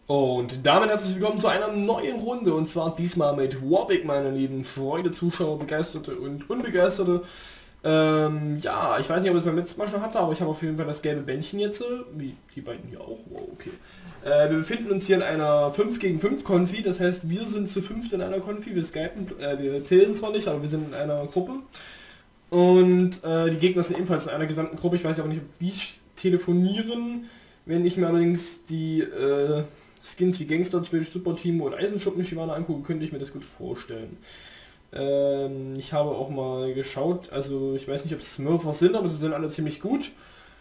Und damit herzlich willkommen zu einer neuen Runde, und zwar diesmal mit Warwick, meine lieben Freunde, Zuschauer, Begeisterte und Unbegeisterte. Ja, ich weiß nicht, ob ich es beim letzten Mal schon hatte, aber ich habe auf jeden Fall das gelbe Bändchen jetzt, wie die beiden hier auch. Wow, okay. Wir befinden uns hier in einer 5 gegen 5 Konfi, das heißt, wir sind zu 5 in einer Konfi, wir skypen, wir zählen zwar nicht, aber wir sind in einer Gruppe. Und die Gegner sind ebenfalls in einer gesamten Gruppe, ich weiß aber nicht, ob die telefonieren. Wenn ich mir allerdings die Skins wie Gangster, Twitch, Super Team und Eisenschuppen Shivana angucke, könnte ich mir das gut vorstellen. Ich habe auch mal geschaut, also ich weiß nicht, ob es Smurfer sind, aber sie sind alle ziemlich gut.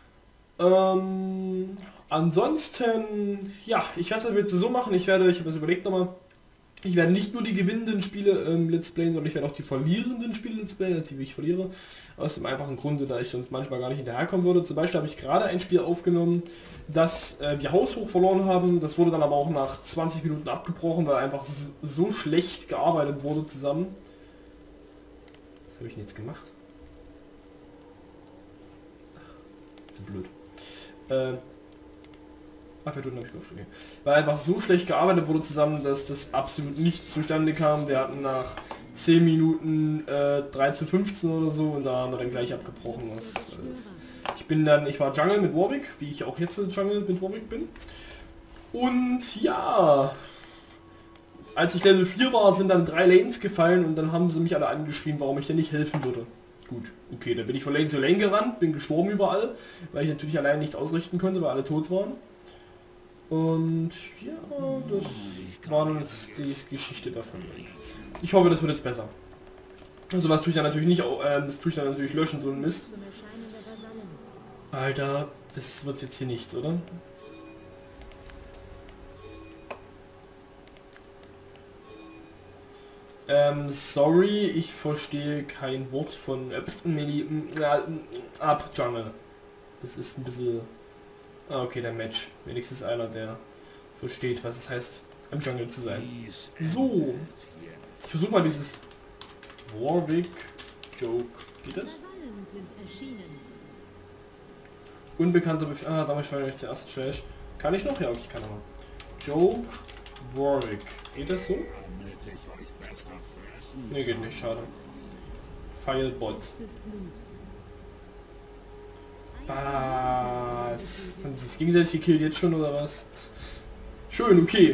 Ansonsten, ja, ich werde es jetzt so machen, ich habe das überlegt nochmal, ich werde nicht nur die gewinnenden Spiele Let's Playen, sondern ich werde auch die verlierenden Spiele Let's Playen, die ich verliere. Aus dem einfachen Grunde, da ich sonst manchmal gar nicht hinterherkommen würde. Zum Beispiel habe ich gerade ein Spiel aufgenommen, das wir haushoch verloren haben. Das wurde dann aber auch nach 20 Minuten abgebrochen, weil einfach so schlecht gearbeitet wurde zusammen. Was habe ich denn jetzt gemacht? Ach, zu blöd. Verdun habe ich gehofft, okay. Weil einfach so schlecht gearbeitet wurde zusammen, dass das absolut nichts zustande kam. Wir hatten nach 10 Minuten 3:15 oder so, und da haben wir dann gleich abgebrochen. Ich war Jungle mit Warwick, wie ich auch jetzt Jungle mit Warwick bin. Und ja, als ich Level 4 war, sind dann 3 Lanes gefallen, und dann haben sie mich alle angeschrien, warum ich denn nicht helfen würde. Gut, okay, dann bin ich von Lane zu Lane gerannt, bin gestorben überall, weil ich natürlich allein nichts ausrichten konnte, weil alle tot waren. Und ja, das war dann jetzt die Geschichte davon. Ich hoffe, das wird jetzt besser. Also was tue ich dann natürlich nicht, das tue ich dann natürlich löschen, so ein Mist. Alter, das wird jetzt hier nichts, oder? Sorry, ich verstehe kein Wort von ab Jungle. Das ist ein bisschen... Ah, okay, der Match. Wenigstens einer, der versteht, was es heißt, im Jungle zu sein. So. Ich versuche mal dieses Warwick Joke. Geht das? Unbekannter Befehl. Ah, damals war ich zuerst Trash. Kann ich noch? Ja, okay, ich kann aber. Joke Warwick. Geht das so? Ne, geht nicht, schade. Filebots. Was? Haben sie sich gegenseitig gekillt jetzt schon, oder was? Schön, okay.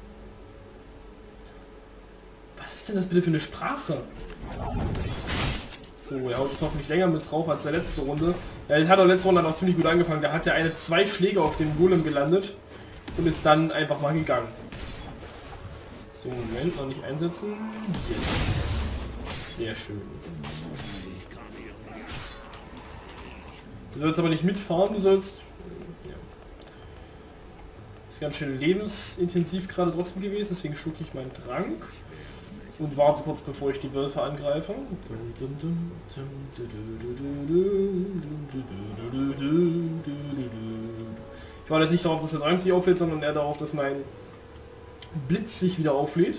Was ist denn das bitte für eine Sprache? So, er haut jetzt hoffentlich länger mit drauf als der letzte Runde. Er hat auch letzte Runde noch ziemlich gut angefangen. Da hat ja eine 2 Schläge auf den Golem gelandet und ist dann einfach mal gegangen. So, Moment, noch nicht einsetzen. Jetzt. Sehr schön. Du sollst aber nicht mitfahren, du sollst... Ja. Ist ganz schön lebensintensiv gerade trotzdem gewesen, deswegen schlucke ich meinen Trank und warte kurz, bevor ich die Wölfe angreife. Ich warte jetzt nicht darauf, dass der Trank sich auflädt, sondern eher darauf, dass mein Blitz sich wieder auflädt.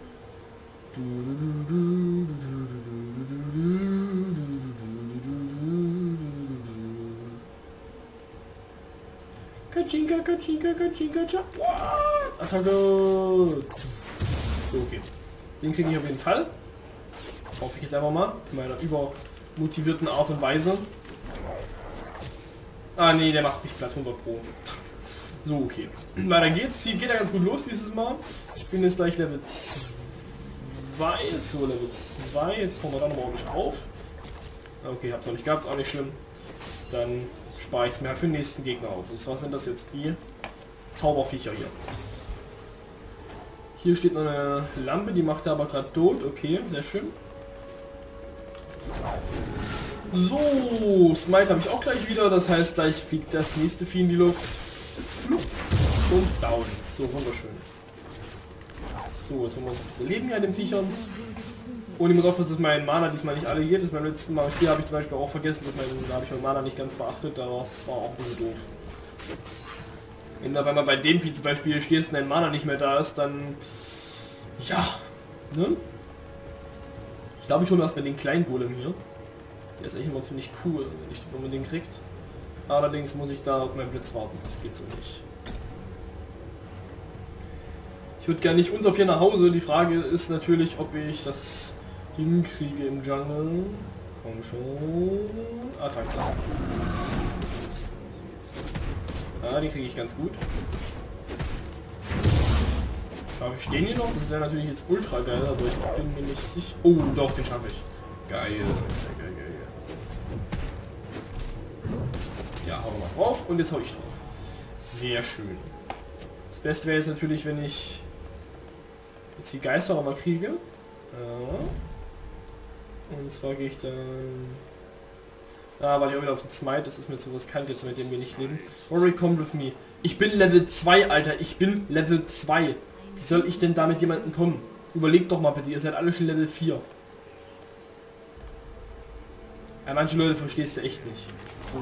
Kachinka, Kachinka, Kachinka, Attacke! So, okay. Den kriege ich auf jeden Fall. Hoffe ich jetzt einfach mal. In meiner übermotivierten Art und Weise. Ah nee, der macht mich platt 100 Pro. So, okay. Weiter geht's. Hier geht er ganz gut los dieses Mal. Ich bin jetzt gleich Level 2. So, Level 2. Jetzt hauen wir dann morgen auf. Okay, hab's noch nicht gehabt, auch nicht schlimm. Dann spare ich es mir halt für den nächsten Gegner auf. Und zwar sind das jetzt die Zauberviecher hier. Hier steht noch eine Lampe, die macht er aber gerade tot. Okay, sehr schön. So, Smite habe ich auch gleich wieder. Das heißt, gleich fliegt das nächste Vieh in die Luft. Und down. So, wunderschön. So, jetzt haben wir uns ein bisschen Leben hier an den Viechern. Und ich muss aufpassen, dass mein Mana diesmal nicht alle geht. Das beim letzten Mal im Spiel habe ich zum Beispiel auch vergessen, dass da habe ich mein Mana nicht ganz beachtet. Das war auch ein bisschen doof. Wenn auf einmal bei dem Vieh zum Beispiel stehst und dein Mana nicht mehr da ist, dann... Ja. Ne? Ich glaube, ich hole mir erstmal den kleinen Golem hier. Der ist echt immer ziemlich cool, wenn man den kriegt. Allerdings muss ich da auf meinen Blitz warten. Das geht so nicht. Ich würde gerne nicht unter 4 nach Hause. Die Frage ist natürlich, ob ich das hinkriege im Jungle. Komm schon. Attacke. Ja, die kriege ich ganz gut. Schaffe ich den hier noch? Das wäre natürlich jetzt ultra geil, aber ich bin mir nicht sicher. Oh, doch, den schaffe ich. Geil. Geil, geil, geil. Ja, hau mal drauf und jetzt hau ich drauf. Sehr schön. Das Beste wäre jetzt natürlich, wenn ich jetzt die Geister noch mal kriege. Ja. Und zwar gehe ich dann... Ah, weil ich auch wieder auf den Smite, das ist mir zu riskant jetzt, mit dem wir nicht leben. Rory, come with me. Ich bin Level 2, Alter. Ich bin Level 2. Wie soll ich denn da mit jemandem kommen? Überlegt doch mal bitte, ihr seid alle schon Level 4. Ja, manche Leute verstehst du echt nicht. So.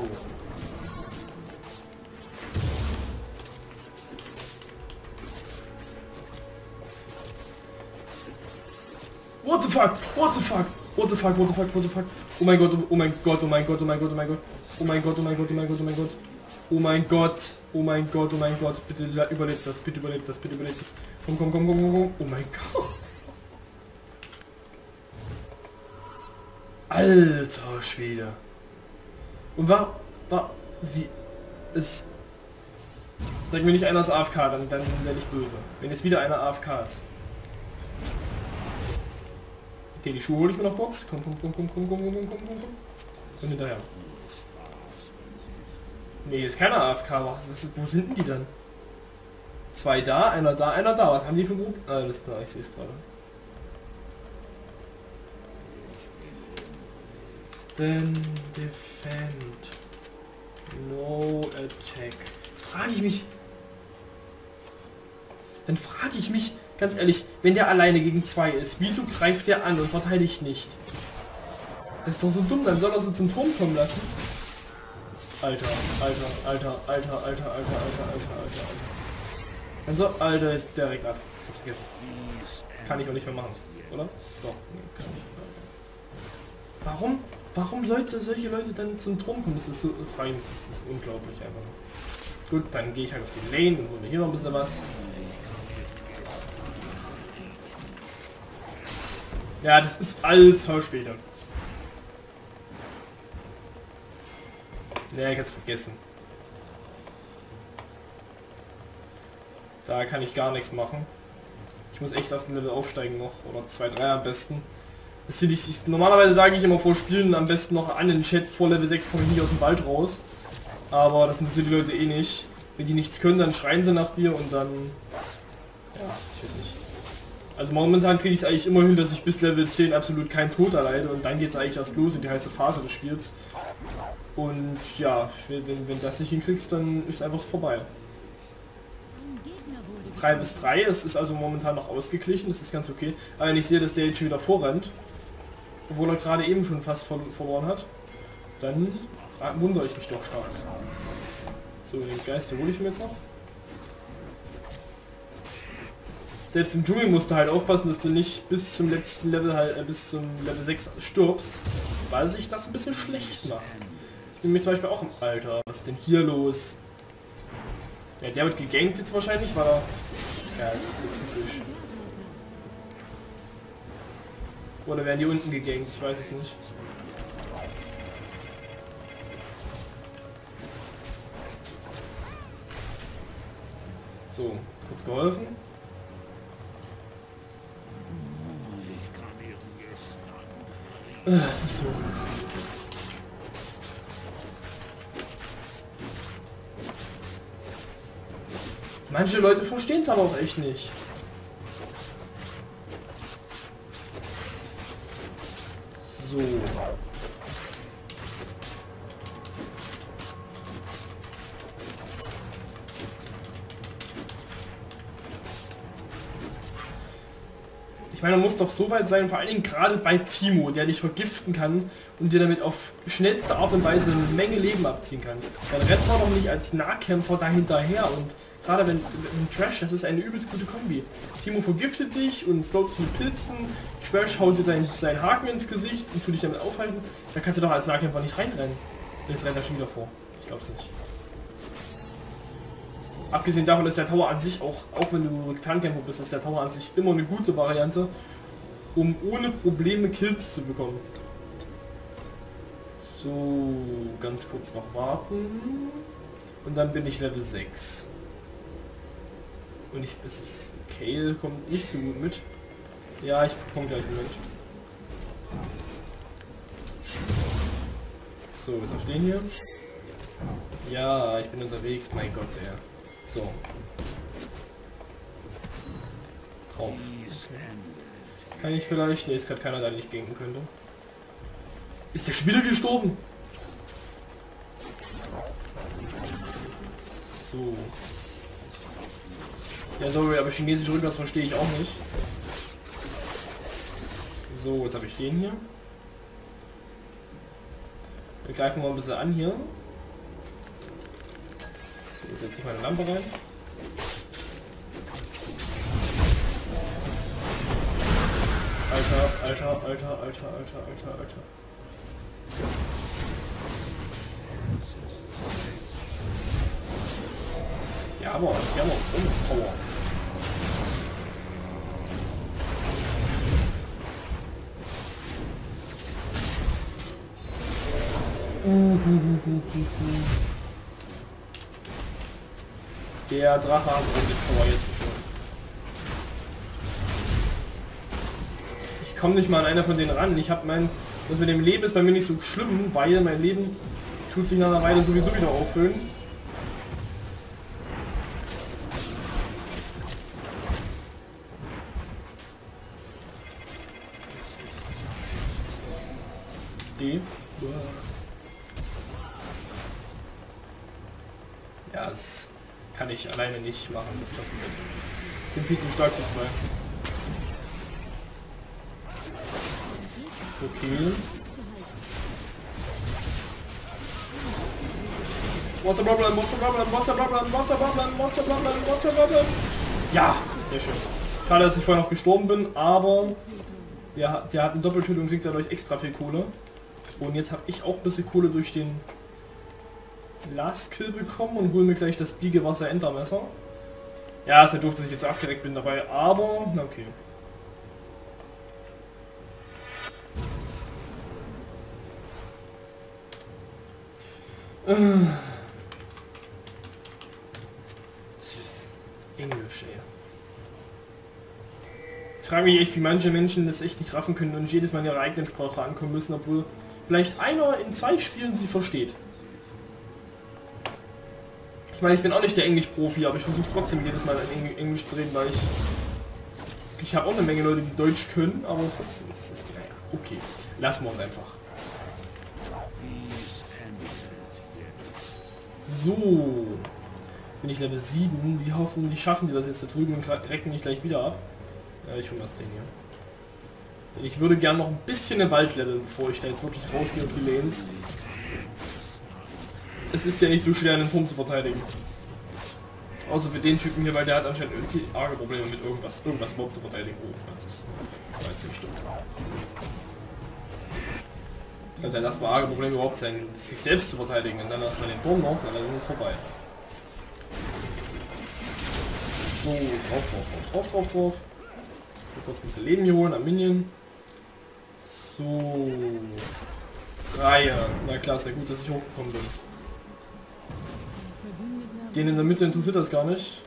What the fuck? What the fuck? What the fuck? What the fuck? What the fuck? Oh mein Gott, oh mein Gott, oh mein Gott, oh mein Gott, oh mein Gott. Oh mein Gott, oh mein Gott, oh mein Gott, oh mein Gott. Oh mein Gott, oh mein Gott, oh mein Gott. Bitte überlebt das, bitte überlebt das, bitte überlebt das. Komm, komm, komm, komm, komm, komm. Oh mein Gott. Alter Schwede. Und wie es... Sag mir nicht einer ist AFK, dann werde ich böse. Wenn jetzt wieder einer AFK ist. Okay, die Schuhe hole ich mir noch kurz. Komm, komm, komm, komm, komm, komm, komm, komm, komm, komm. Und hinterher. Nee, hier ist keiner AFK. Wo sind denn die dann? 2 da, einer da, einer da. Was haben die für Gruppen? Alles klar, ich sehe es gerade. Then defend. No attack. Dann frage ich mich, ganz ehrlich, wenn der alleine gegen 2 ist, wieso greift der an und verteidigt nicht? Das ist doch so dumm, dann soll er sie zum Turm kommen lassen. Alter, Alter, Alter, Alter, Alter, Alter, Alter, Alter, Alter. Dann so, Alter, direkt ab. Das kannst du vergessen. Kann ich auch nicht mehr machen, oder? Doch, nee, kann ich. Warum solche Leute dann zum Turm kommen? Das ist so, das ist unglaublich einfach. Gut, dann gehe ich halt auf die Lane und hole mir hier noch ein bisschen was. Ja, das ist alter Schwede. Ja, ich hätte es vergessen. Da kann ich gar nichts machen. Ich muss echt das Level aufsteigen noch. Oder 2, 3 am besten. Das finde ich, normalerweise sage ich immer vor Spielen am besten noch an den Chat, vor Level 6 komme ich nicht aus dem Wald raus. Aber das interessiert die Leute eh nicht. Wenn die nichts können, dann schreien sie nach dir und dann... Ja, ich weiß nicht. Also momentan kriege ich es eigentlich immer hin, dass ich bis Level 10 absolut keinen Tod erleide und dann geht es eigentlich erst los in die heiße Phase des Spiels. Und ja, wenn das nicht hinkriegst, dann ist einfach vorbei. 3 bis 3, es ist also momentan noch ausgeglichen, das ist ganz okay. Aber wenn ich sehe, dass der jetzt schon wieder vorrennt, obwohl er gerade eben schon fast verloren hat, dann wundere ich mich doch stark. So, den Geist hole ich mir jetzt noch. Selbst im Dschungel musst du halt aufpassen, dass du nicht bis zum letzten Level halt, bis zum Level 6 stirbst, weil sich das ein bisschen schlecht macht. Ich bin mir zum Beispiel auch im Alter. Was ist denn hier los? Ja, der wird gegankt jetzt wahrscheinlich, weil er... Ja, das ist so typisch. Oder werden die unten gegankt? Ich weiß es nicht. So, kurz geholfen. Das ist so. Manche Leute verstehen es aber auch echt nicht. So. Ich meine, man muss doch so weit sein, vor allen Dingen gerade bei Timo, der dich vergiften kann und dir damit auf schnellste Art und Weise eine Menge Leben abziehen kann. Dann rennt man doch nicht als Nahkämpfer da hinterher und gerade wenn Trash, das ist eine übelst gute Kombi. Timo vergiftet dich und slopst mit Pilzen, Trash haut dir sein Haken ins Gesicht und tut dich damit aufhalten. Da kannst du doch als Nahkämpfer nicht reinrennen. Jetzt rennt er schon wieder vor. Ich glaub's nicht. Abgesehen davon ist der Tower an sich auch wenn du Fernkämpfer bist, ist der Tower an sich immer eine gute Variante, um ohne Probleme Kills zu bekommen. So, ganz kurz noch warten. Und dann bin ich Level 6. Und Kale kommt nicht so gut mit. Ja, ich komme gleich mit. So, jetzt auf den hier. Ja, ich bin unterwegs, mein Gott, ey. So. Drauf. Kann ich vielleicht? Ne, ist gerade keiner, der nicht gehen könnte. Ist der schon wieder gestorben? So. Ja, sorry, aber chinesisch Rückwärts verstehe ich auch nicht. So, jetzt habe ich den hier. Wir greifen mal ein bisschen an hier. So, jetzt setze ich meine Lampe rein. Alter. Ja, aber Power. Der Drache hat ordentlich Power jetzt schon. Ich komme nicht mal an einer von denen ran. Ich habe das mit dem Leben ist bei mir nicht so schlimm, weil mein Leben tut sich nach einer Weile sowieso wieder auffüllen. Ja, das kann ich alleine nicht machen. Das sind viel zu stark, die zwei. Okay. What's the problem? Ja, sehr schön. Schade, dass ich vorher noch gestorben bin, aber ja, der hat eine Doppeltötung und kriegt dadurch extra viel Kohle. Und jetzt habe ich auch ein bisschen Kohle durch den Last Kill bekommen und hole mir gleich das Biegewasser Entermesser. Ja, ist ja doof, dass ich jetzt abgedeckt bin dabei, aber na okay. Englisch, ey. Ich frage mich echt, wie manche Menschen das echt nicht raffen können und jedes Mal in ihrer eigenen Sprache ankommen müssen, obwohl vielleicht einer in 2 Spielen sie versteht. Ich meine, ich bin auch nicht der Englisch-Profi, aber ich versuche trotzdem jedes Mal in Englisch zu reden, weil ich habe auch eine Menge Leute, die Deutsch können, aber trotzdem, das ist, naja, okay. Lassen wir es einfach. So. Jetzt bin ich Level 7. Die schaffen die das jetzt da drüben und recken mich gleich wieder ab. Ja, ich hole das Ding hier. Ich würde gern noch ein bisschen im Wald leveln, bevor ich da jetzt wirklich rausgehe auf die Lanes. Es ist ja nicht so schwer, einen Turm zu verteidigen. Außer für den Typen hier, weil der hat anscheinend irgendwie arge Probleme mit irgendwas überhaupt zu verteidigen. Oh, das ist nicht stimmt. Das kann erstmal arge Probleme überhaupt sein, sich selbst zu verteidigen und dann erstmal den Turm noch, dann ist es vorbei. So, drauf. Kurz ein bisschen Leben hier holen am Minion. So. 3. Na klar, ist ja gut, dass ich hochgekommen bin. Den in der Mitte interessiert das gar nicht.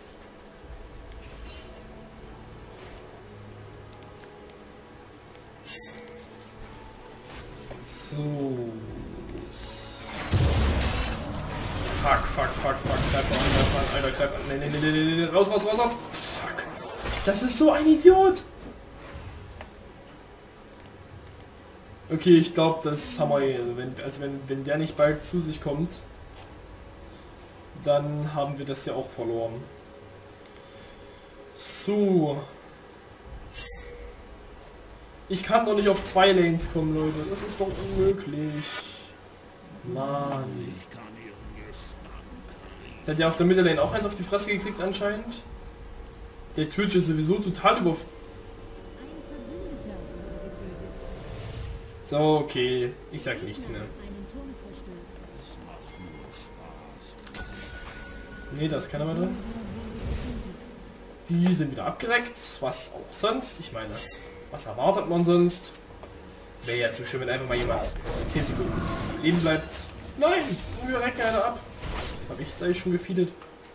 So. Fuck. Greif an, Alter, greif an. Nee. Raus. Fuck. Das ist so ein Idiot. Okay, ich glaube, das haben wir, wenn der nicht bald zu sich kommt, dann haben wir das ja auch verloren. So. Ich kann doch nicht auf 2 Lanes kommen, Leute. Das ist doch unmöglich. Mann. Jetzt hat ja auf der Middle-Lane auch eins auf die Fresse gekriegt anscheinend. Der Twitch ist sowieso total über... So, okay. Ich sag nichts mehr. Ne, da ist keiner mehr drin. Die sind wieder abgereckt. Was auch sonst. Ich meine, was erwartet man sonst? Wäre ja zu schön, wenn einfach mal jemand 10 Sekunden am Leben bleibt. Nein! Wir recken einer ab. Hab ich jetzt eigentlich schon gefeedet.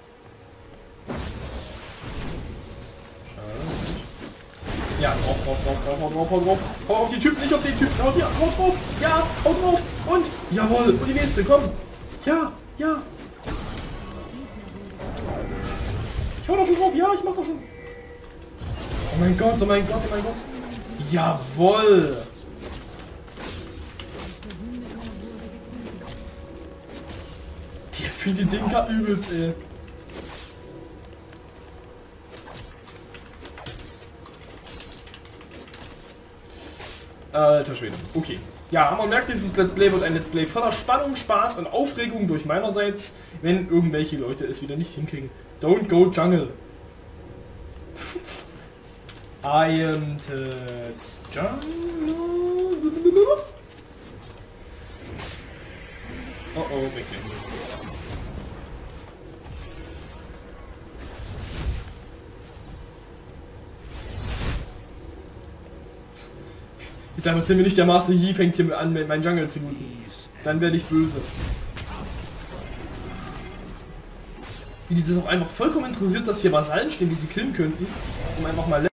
Ja, drauf. Hau auf die Typen, nicht auf den Typen. Hau drauf. Ja, hau drauf. Und, jawohl. Und die nächste, komm. Ja. Ich hau doch schon drauf. Ja, ich mach doch schon. Oh mein Gott. Jawohl. Der fühlt die Dinger übelst, ey. Alter Schwede. Okay. Ja, man merkt, dieses Let's Play wird ein Let's Play voller Spannung, Spaß und Aufregung durch meinerseits, wenn irgendwelche Leute es wieder nicht hinkriegen. Don't go jungle. I am the jungle. Oh, wegnehmen. Jetzt einfach sind wir nicht der Master Yi, fängt hier an, mein Jungle zu looten. Dann werde ich böse. Wie die sind auch einfach vollkommen interessiert, dass hier Vasallen stehen, die sie killen könnten, um einfach mal